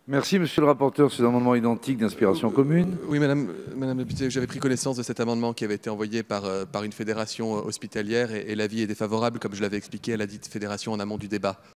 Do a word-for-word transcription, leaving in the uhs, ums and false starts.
Merci, monsieur le rapporteur. Ces amendements identiques d'inspiration commune. Oui, madame, madame la députée, j'avais pris connaissance de cet amendement qui avait été envoyé par, euh, par une fédération hospitalière et, et l'avis est défavorable, comme je l'avais expliqué à la dite fédération en amont du débat.